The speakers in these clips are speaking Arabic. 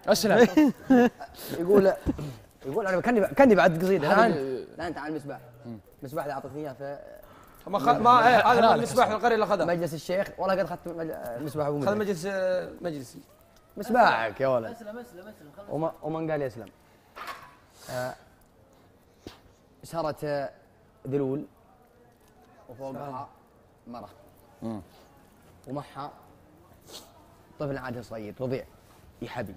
اسلم. يقول انا كاني بعد قصيده الان تعال المسبح. المسبح اللي اعطتني اياه في هذا المسبح في القريه اللي اخذها مجلس الشيخ. والله قد اخذت المسبح ابو خذ مجلس مسبحك يا ولد. اسلم. ومن قال يسلم. سارت ذلول وفوقها مرة ومعها طفل عاده صغير رضيع يحبي.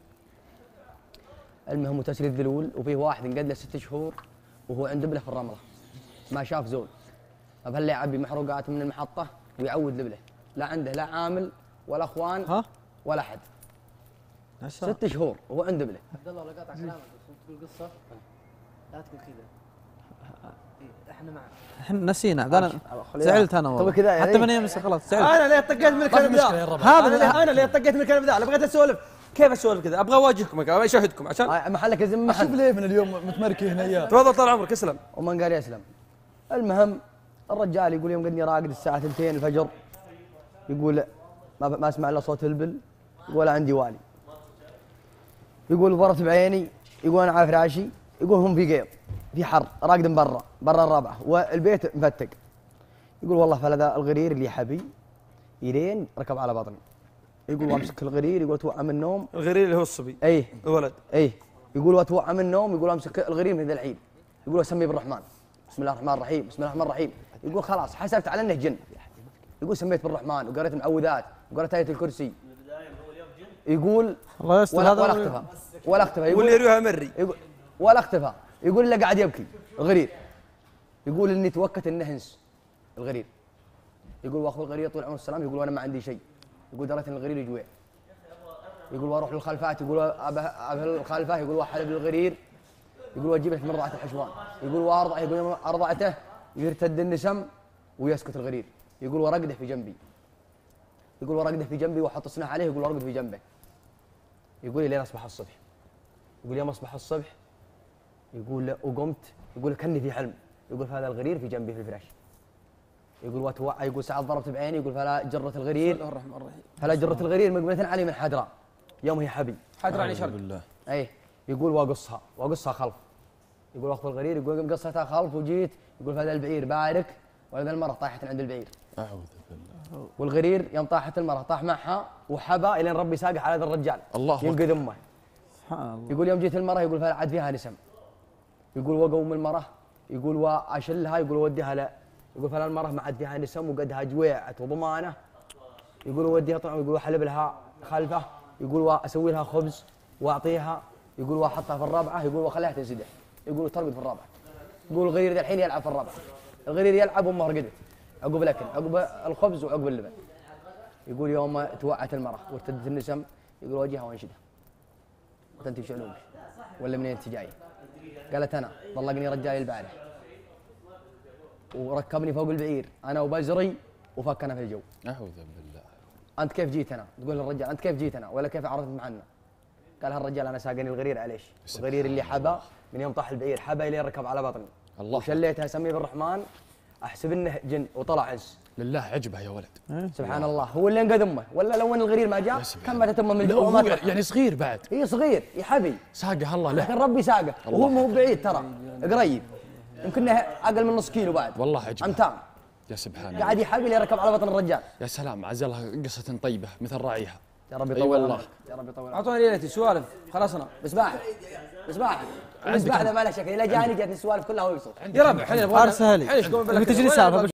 المهم وتسري الذلول وفيه واحد انقد له 6 شهور وهو عند بله في الرمله ما شاف زول. فهلا يعبي محروقات من المحطه ويعود لبله، لا عنده لا عامل ولا اخوان ولا احد. 6 شهور وهو عند بله. عبد الله ولا قاطع كلامك بس تقول قصه لا تقول كذا. احنا معك. احنا نسينا انا زعلت انا والله كذا حتى من يمس خلاص زعلت. انا ليه طقيت من الكلام ذا؟ انا ليه طقيت من الكلام ذا؟ انا بغيت اسولف. كيف اسولف كذا؟ ابغى اواجهكم ابغى اشاهدكم عشان محلك يزم محل. شوف ليه من اليوم متمركي هنا اياه. تفضل طال عمرك اسلم. ومن قال يسلم. المهم الرجال يقول يوم قدني راقد الساعه 2 الفجر يقول ما اسمع الا صوت البل يقول عندي والي. يقول ضربت بعيني يقول انا على فراشي يقول هم في قيض في حر راقد برا الرابعه والبيت مفتق. يقول والله فلذا الغرير اللي حبي يلين ركب على بطني. يقول وامسك الغرير يقول توعى من النوم. الغرير اللي هو الصبي الولد يقول واتوعى من النوم يقول امسك الغرير من ذا العيد يقول اسميه بالرحمن بسم الله الرحمن الرحيم بسم الله الرحمن الرحيم. يقول خلاص حسبت على انه جن. يقول سميت بالرحمن وقريت المعوذات وقريت آية الكرسي. يقول الله يستر هذا ولا اختفى يقول لي يروح مري ولا اختفى. يقول الا قاعد يبكي الغرير. يقول اني توكت انهنس الغرير. يقول واخو الغرير طول عمره السلام يقول وانا ما عندي شيء. يقول دريت ان الغرير يجوع. يقول واروح للخلفات يقول ابى الخلفه يقول واحلب الغرير يقول واجيب لك من رضعه الحشوان. يقول وارضعه يقول ارضعته يرتد النسم ويسكت الغرير. يقول ورقده في جنبي. يقول ورقده في جنبي واحط الصنع عليه يقول ورقد في جنبه. يقول لين اصبح الصبح. يقول يوم اصبح الصبح يقول وقمت يقول كاني في حلم. يقول فهذا الغرير في جنبي في الفراش. يقول واتوعى يقول ساعات ضربت بعيني يقول فلا جرة الغرير بسم الله الرحمن الرحيم فلا جرة الغرير مقبلة علي من حدراء يوم هي حبي. حدراء يعني شرق. يقول واقصها خلف. يقول واخذ الغرير يقول قصتها خلف وجيت يقول فهذا البعير بارك وهذا المرة طاحت عند البعير. اعوذ بالله. والغرير يوم طاحت المرة طاح معها وحبى الين ربي ساقه على هذا الرجال الله ينقذ امه. سبحان الله. يقول يوم جيت المرة يقول فعاد فيها نسم. يقول وقوم المرة يقول واشلها يقول وديها لا يقول فلا المرة ما عاد فيها نسم وقدها جويعت وضمانه. يقول وديها طبعا يقول وحلب لها خلفه يقول واسوي لها خبز واعطيها يقول واحطها في الرابعه يقول وخليها تنسدح يقول ترقد في الرابعه. يقول الغرير ذا الحين يلعب في الرابعه. الغرير يلعب وامه رقدت عقب الاكل عقب الخبز وعقب اللبن. يقول يوم توعت المراه وارتدت النسم يقول وجهها وانشدها انت وش علومك ولا منين انت جايه؟ قالت انا طلقني رجالي البارح وركبني فوق البعير انا وبزري وفكنا في الجو. اعوذ بالله. انت كيف جيت هنا؟ تقول للرجال انت كيف جيت هنا ولا كيف عرفت معنا؟ قال هالرجال انا ساقني الغرير عليش. الغرير اللي حبى من يوم طاح البعير حبى الين ركب على بطني. الله. وشليتها اسميه بالرحمن احسب انه جن وطلع انس. لله عجبه يا ولد. سبحان الله هو اللي انقذ امه ولا لو ان الغرير ما جاء كم ماتت امه من الجوع وما يعني صغير بعد. هي صغير يحبي ساقه الله له. لكن ربي ساقه وهو مو بعيد ترى قريب يمكن اقل من نص كيلو بعد. والله عجبه. امتام. يا سبحان الله. قاعد يحبي اللي ركب على بطن الرجال. يا سلام عزلها قصة طيبة مثل راعيها. يا رب يطول والله. يا رب يطول. اعطوني ليلتي سوالف خلاصنا. مسباح هذا ما له شك اذا جاني جاتني السوالف كلها ويقصد. يا رب الحين ارسل لي تجري سالفه